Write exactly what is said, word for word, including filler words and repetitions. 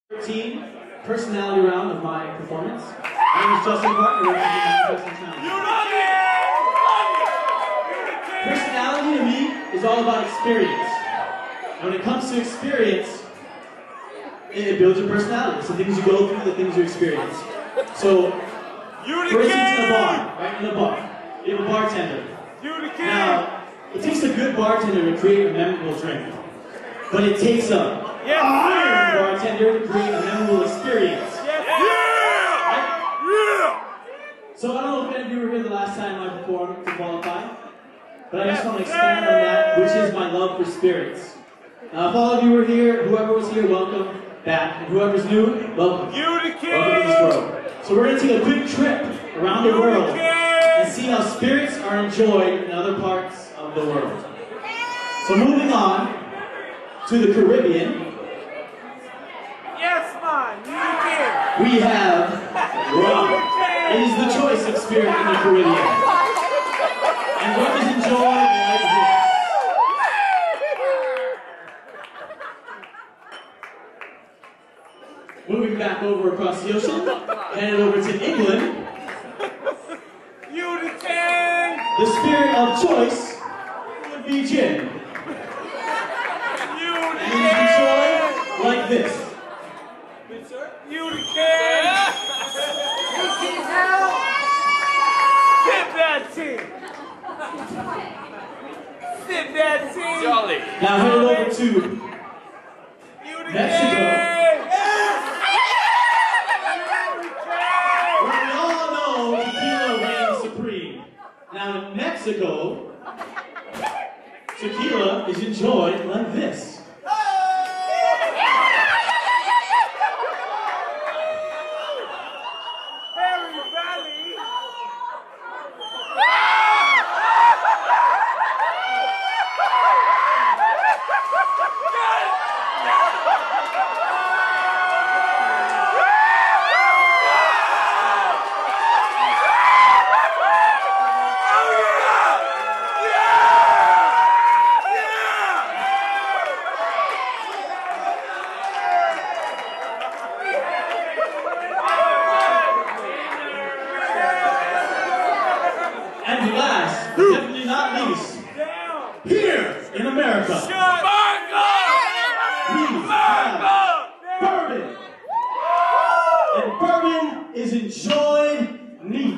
thirteen personality round of my performance. My name is Justin Parker, representing Personality to me is all about experience. And when it comes to experience, it builds your personality. It's the things you go through, the things you experience. So, for instance, in a bar, right? In a bar, you have a bartender. Now, it takes a good bartender to create a memorable drink, but it takes a Yes, iron bartender to create a memorable experience. Yes, yeah! Right? Yeah! So I don't know if any of you were here the last time I performed to qualify, but I just want to expand on that, which is my love for spirits. Now, if all of you were here, whoever was here, welcome back. And whoever's new, welcome. You the king! Welcome to this world. So we're going to take a quick trip around the you world the and see how spirits are enjoyed in other parts of the world. So moving on to the Caribbean. Yes, man, you the king. We have rum. It is the choice of spirit in the Caribbean. And rum is enjoyed like this. Moving back over across the ocean, headed over to England. You the king. The spirit of choice would be gin. You the And it is enjoyed like this. You the king! Sip that tea! Sip that tea! Jolly. Now headed over to You the Mexico. king! Where we all know tequila reigns supreme. Now in Mexico, tequila is enjoyed like this. And last, but definitely not least, here in America, we have bourbon. And bourbon is enjoyed neat.